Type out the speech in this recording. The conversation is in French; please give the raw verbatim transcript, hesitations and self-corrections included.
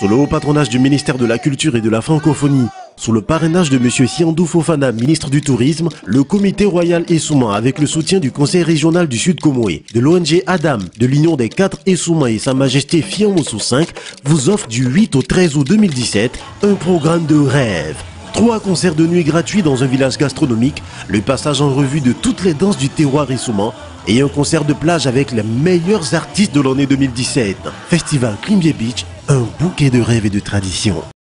Sous le haut patronage du ministère de la Culture et de la Francophonie, sous le parrainage de M. Siandou Fofana, ministre du Tourisme, le comité royal Essouman, avec le soutien du Conseil régional du Sud Comoé, de l'O N G Adam, de l'Union des quatre Essouman et Sa Majesté Fiamousou cinq, vous offre du huit au treize août deux mille dix-sept un programme de rêve. Trois concerts de nuit gratuits dans un village gastronomique, le passage en revue de toutes les danses du terroir Essouman et un concert de plage avec les meilleurs artistes de l'année deux mille dix-sept. Festival Climbié Beach, un bouquet de rêves et de traditions.